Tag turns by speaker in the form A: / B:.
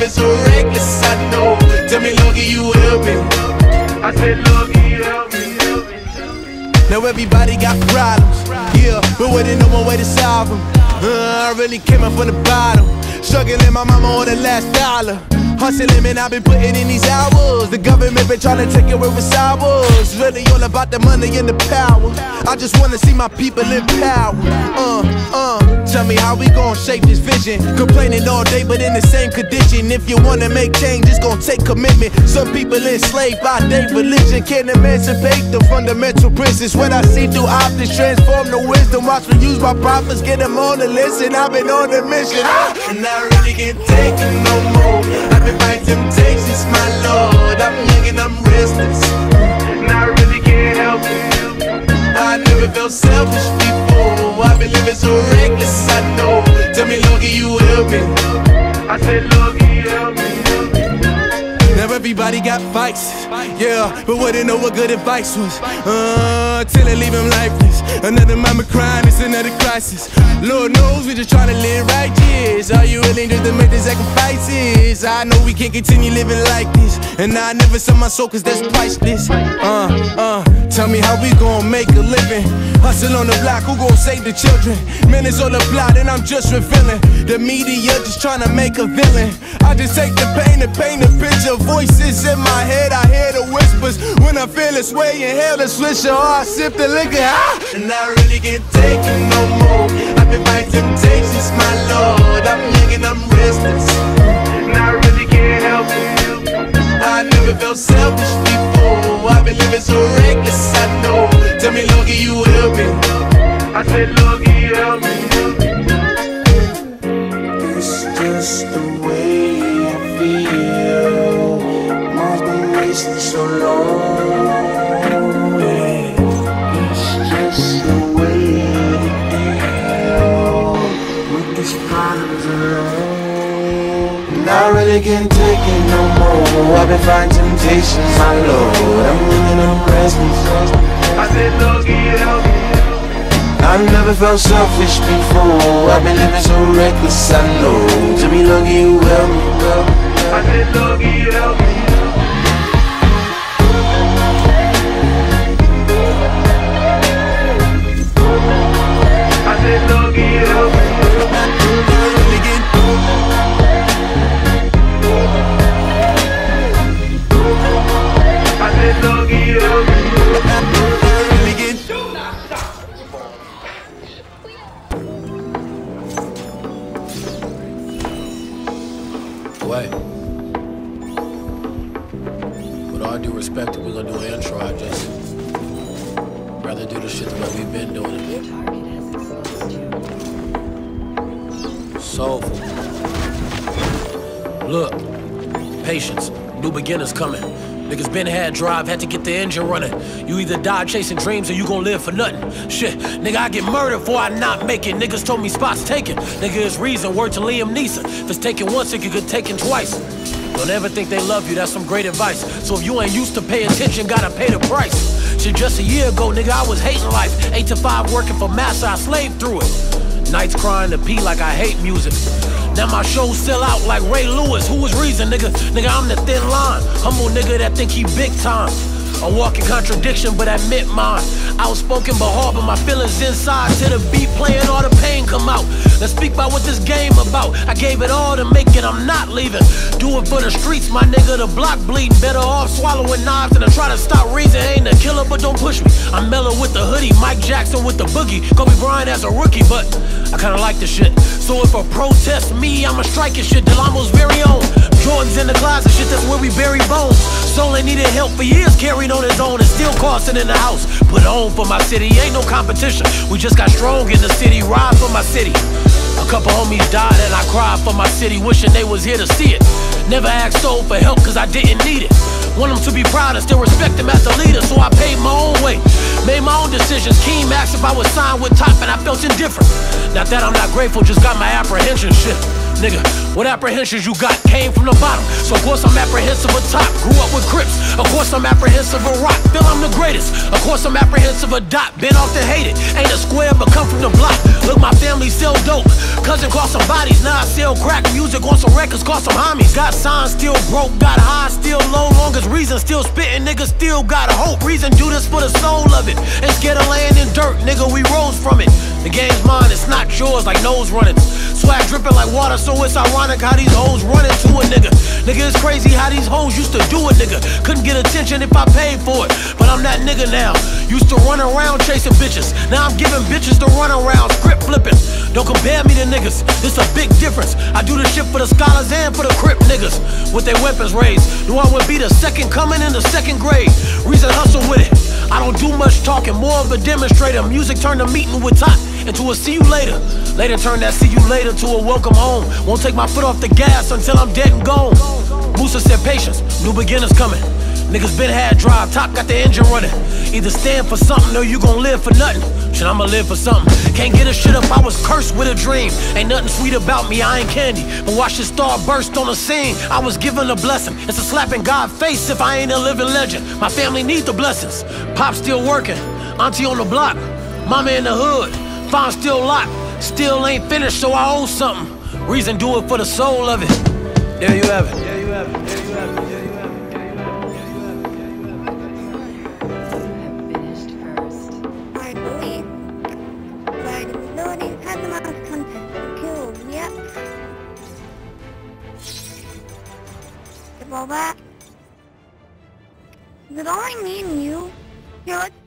A: living so reckless, I know. Tell me, Lord, can you help me? I said, Lord, can you help me? Now everybody got problems, yeah, but wouldn't know one way to solve them. I really came up from the bottom, struggling my mama on the last dollar. Hustling, man, I've been putting in these hours. The government been trying to take away what's ours. Really all about the money and the power. I just wanna see my people in power. Tell me how we gon' shape this vision. Complaining all day, but in the same condition. If you wanna make change, it's gon' take commitment. Some people enslaved by their religion can't emancipate the fundamental principles. What I see through optics transform the wisdom. Watch me use my prophets, get them on the list, and I've been on a mission. And I really can't take it no more. I've been fighting temptations, my Lord. I'm young and I'm restless, and I really can't help it. I never felt selfish before. I've been living so reckless, I know. Tell me, Lord, can you help me? I said, Lord, can you help me? Now everybody got fights, yeah, but wouldn't know what good advice was. Till they leave him lifeless. Another mama crying, it's another crisis. Lord knows we just trying to live righteous. Are you willing just to make the sacrifices? I know we can't continue living like this, and I never sell my soul cause that's priceless. Tell me how we gon' make a living. Hustle on the block, who gon' save the children? Minutes on the plot and I'm just revealing. The media just trying to make a villain. I just take the pain and paint a picture. Voices in my head, I hear the whispers. When I feel this way, inhale the swisher, or I sip the liquor. And I really can't take it no more. I've been fighting temptations, my Lord. I'm young and I'm restless, and I really can't help it. I never felt selfish before. I've been living so reckless, I know. Tell me, Lord, can you help me? I said, Lord, can you help me? It's just the way I feel. Mom's been wasting so long. It's just the way to deal with these problems alone. And I really can't take it no more. I've been fighting temptations, my Lord. I'm living on restless. I said, Lord, can you help me? I've never felt selfish before. I've been living so reckless, I know. Tell me, Lord, can you help me? I said, Lord, can you help me? I said, Lord, can you help me? I said, Lord, can you help me?
B: Wait. With all due respect, if we're gonna do an intro, I'd just rather do the shit the way we've been doing it. Soulful. Look, patience. New beginners coming. Niggas been had drive, had to get the engine running. You either die chasing dreams or you gon' live for nothing. Shit, nigga, I get murdered before I not make it. Niggas told me spots taken. Nigga, it's reason, word to Liam Neeson. If it's taken once, it could get taken twice. Don't ever think they love you, that's some great advice. So if you ain't used to pay attention, gotta pay the price. Shit, just a year ago, nigga, I was hating life. 8 to 5 working for massa, I slaved through it. Nights crying to pee like I hate music. Now my shows sell out like Ray Lewis. Who was reason, nigga? Nigga, I'm the thin line. Humble nigga that think he big time. A walking contradiction, but admit mine. Outspoken but harbor my feelings inside. To the beat playing, all the pain come out. Let's speak about what this game about. I gave it all to make it, I'm not leaving. Do it for the streets, my nigga, the block bleeding. Better off swallowing knives than to try to stop reason. Ain't a killer, but don't push me. I'm mellow with the hoodie, Mike Jackson with the boogie. Kobe Bryant as a rookie, but I kinda like this shit. So if a protest me, I'ma strike it shit. Delamo's very own. Jordan's in the closet, shit, that's where we bury bones. Soul ain't needed help for years, carried on his own and still costing in the house. Put on for my city, ain't no competition. We just got strong in the city, ride for my city. A couple homies died and I cried for my city, wishing they was here to see it. Never asked soul for help cause I didn't need it. Want them to be proud and still respect him as the leader, so I paved my own way. Made my own decisions. Keem asked if I was signed with Top and I felt indifferent. Not that I'm not grateful, just got my apprehension shit. Nigga, what apprehensions you got? Came from the bottom, so of course I'm apprehensive of top. Grew up with Crips, of course I'm apprehensive of rock. Feel I'm the greatest, of course I'm apprehensive of dot. Been off to hate it, ain't a square but come from the block. Look, my family sell dope. Cousin Music cost some bodies, now I sell crack. Music on some records, cost some homies. Got signs, still broke, got high, still low. Longest reason, still spitting, niggas still got hope. Reason, do this for the soul of it. Ain't scared of laying in dirt, nigga, we rose from it. The game's mine, it's not yours, like nose running. Swag dripping like water, so it's ironic how these hoes run into a nigga. Nigga, it's crazy how these hoes used to do a nigga. Couldn't get attention if I paid for it, but I'm that nigga now. Used to run around chasing bitches, now I'm giving bitches to run around, script flipping. Don't compare me to niggas, this a big difference. I do this shit for the scholars and for the crip niggas. With their weapons raised, knew I would be the second coming in the second grade. Reason hustle with it, I don't do much talking, more of a demonstrator. Music turned a meeting with top into a see you later. Later turn that see you later to a welcome home. Won't take my foot off the gas until I'm dead and gone. Musa said patience, new beginners coming. Niggas been had drive, top got the engine running. Either stand for something or you gon' live for nothing. Shit, I'ma live for something. Can't get a shit up, I was cursed with a dream. Ain't nothing sweet about me, I ain't candy. But watch this star burst on the scene. I was given a blessing. It's a slap in God's face if I ain't a living legend. My family need the blessings. Pop still working, auntie on the block, mama in the hood, farm still locked. Still ain't finished, so I owe something. Reason, do it for the soul of it. There you have it. There you have it. There you have it.
C: Bada? Is it only me and you? Here, let's